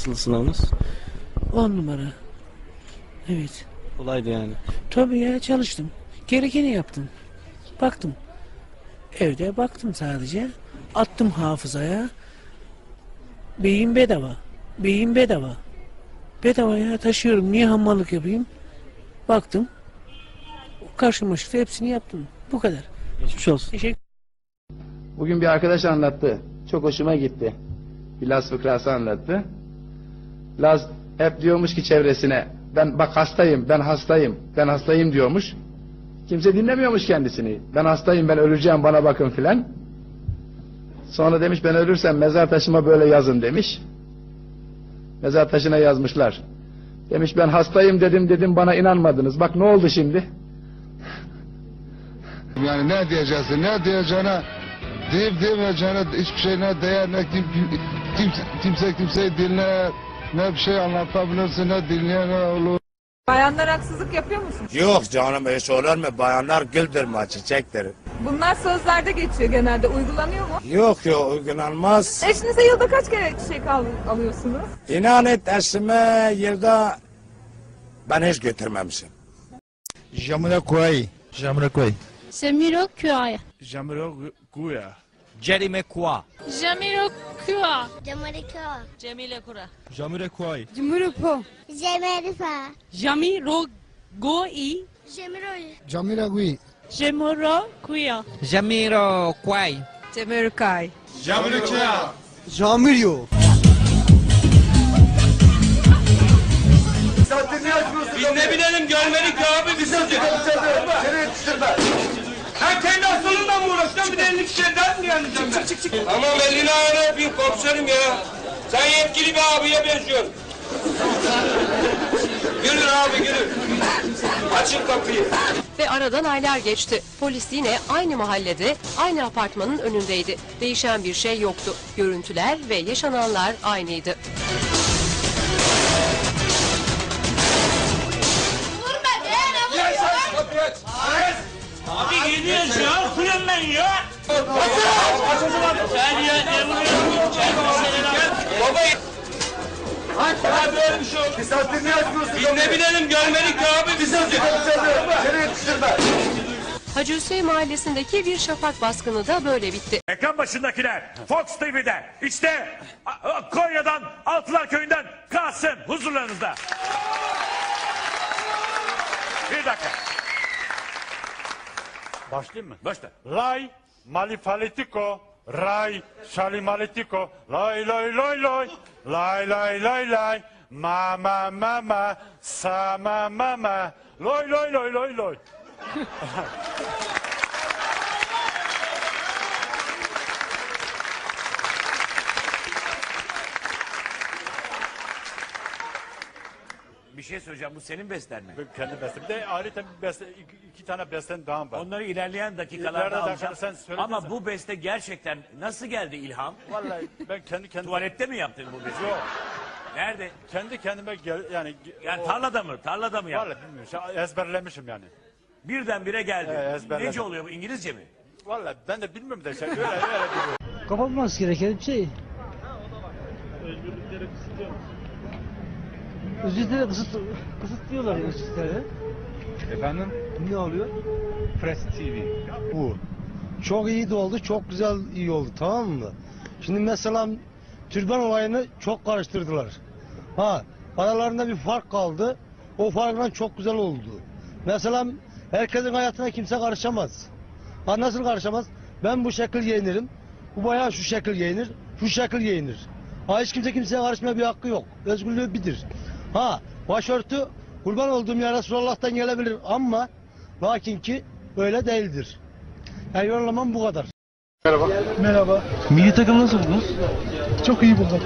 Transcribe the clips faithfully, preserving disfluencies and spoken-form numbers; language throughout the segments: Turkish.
Nasıl sınavınız? On numara. Evet. Kolaydı yani. Tabii ya, çalıştım. Gerekeni yaptım. Baktım. Evde baktım sadece. Attım hafızaya. Beyin bedava. Beyin bedava. Bedava ya, taşıyorum. Niye hamallık yapayım? Baktım. Karşıma çıktı, hepsini yaptım. Bu kadar. Geçmiş olsun. Teşekkür Bugün bir arkadaş anlattı. Çok hoşuma gitti. Bir Laz fıkrası anlattı. Laz hep diyormuş ki çevresine, ben bak hastayım, ben hastayım, ben hastayım diyormuş. Kimse dinlemiyormuş kendisini. Ben hastayım, ben öleceğim, bana bakın filan. Sonra demiş, ben ölürsem mezar taşıma böyle yazın demiş. Mezar taşına yazmışlar. Demiş, ben hastayım dedim dedim, bana inanmadınız. Bak ne oldu şimdi? Yani ne diyeceksin, ne diyeceğine, deyip demeyeceğine hiçbir şey ne değer, ne kim, kimse, kimse kimseyi dinler, ne bir şey anlatabilirsin, ne dinleyen ne olur. Bayanlar haksızlık yapıyor musun? Yok canım, hiç olur mu? Bayanlar güldür mü, çiçektir. Bunlar sözlerde geçiyor genelde. Uygulanıyor mu? Yok yok, uygulanmaz. Eşinize yılda kaç kere çiçek al alıyorsunuz? İnan et, eşime yılda ben hiç götürmemişim. Jamiroquai. Jamiroquai. Jamiroquai. Jamiroquai. Jerimequa. Jamiroquai. Jamiroquai. Cemile Kura. Jamiroquai. Jamiroquai. Jamiroquai. Jamiroquai. Jamiroquai. Jamiroquai. Jamiroquai. Jamiroquai. Jamirio. Biz ne bilelim, görmedik ya abi, biz sizi. Seni yetiştirme. Sen kendi hastalığından mı uğraşacaksın, bir de elini kişiden mi yanacağım ben? Çık çık çık. Tamam, elini ayağını öpeyim komiserim ya. Sen yetkili bir abiye benziyorsun. Gülün abi, gülün. Açın kapıyı. Ve aradan aylar geçti. Polis yine aynı mahallede, aynı apartmanın önündeydi. Değişen bir şey yoktu. Görüntüler ve yaşananlar aynıydı. Abi gidiyoruz ya, kıyım ben ya. Aç o zaman. Sen ya, ne vuruyorsun? Baba. Aç ya, böyle bir şey olur. Bir saattir niye açmıyorsun? Biz ne bilelim, görmedik ya abi, biz sizi. Seni yetiştirme. Hacı Hüseyin mahallesindeki bir şafak baskını da böyle bitti. Ekran başındakiler, Fox T V'de, işte Konya'dan, Altılar Köyü'nden Kasım huzurlarınızda. Bir dakika. Başlayayım mı? Başla. Lay, malifalitiko, ray, şalimaletiko, lay lay lay lay, lay lay lay lay, ma ma ma ma, sa ma ma ma, loy loy loy loy loy. Bir şey söyleyeceğim, bu senin besten mi? Kendi bestem. Bir de ayrıca bir beste, iki, iki tane bestem daha var. Onları ilerleyen dakikalarda İleride alacağım. dakikada sen söyledin Ama sen. bu beste gerçekten nasıl geldi ilham? Vallahi ben kendi kendime... Tuvalette mi yaptın bu besteyi? Yok. Nerede? Kendi kendime gel, yani... Yani o- tarlada mı? Tarlada mı yaptın? Vallahi bilmiyorum. Şey, ezberlemişim yani. Birdenbire geldi. Evet, ezberledim. Nece oluyor bu? İngilizce mi? Vallahi ben de bilmiyorum da şey öyle öyle biliyorum. Kapatması gereken bir şey. Özgürlükleri kısıtlıyor musun? Özürleri kısıt, kısıtlıyorlar özürleri. Efendim? Ne oluyor? Press T V. Bu. Çok iyi de oldu, çok güzel iyi oldu, tamam mı? Şimdi mesela türban olayını çok karıştırdılar. Ha, aralarında bir fark kaldı. O farkla çok güzel oldu. Mesela herkesin hayatına kimse karışamaz. Ha, nasıl karışamaz? Ben bu şekil giyinirim. Bu bayağı şu şekil giyinir. Şu şekil giyinir. Ha, hiç kimse kimseye karışmaya bir hakkı yok. Özgürlüğü bilir. Ha, başörtü kurban olduğum ya Resulullah'tan gelebilir ama lakin ki öyle değildir. Yani yorumlamam bu kadar. Merhaba. Merhaba. Milli takım nasıl buldunuz? Çok iyi buldum.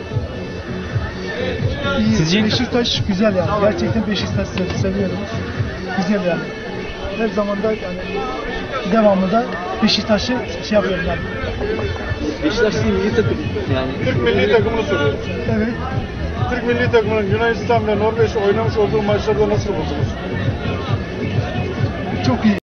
İyi. Sizce- Beşiktaş güzel yani. Gerçekten Beşiktaş'ı sev- seviyorum. Güzel yani. Her zaman da yani devamlı da Beşiktaş'ı şey yapıyorum yani. Beşiktaş değil, milli takım. Yani. Türk milli takımını soruyorum. Evet. Türk milli takımının Yunanistan ve Norveç oynamış olduğu maçlarda nasıl buldunuz? Çok iyi.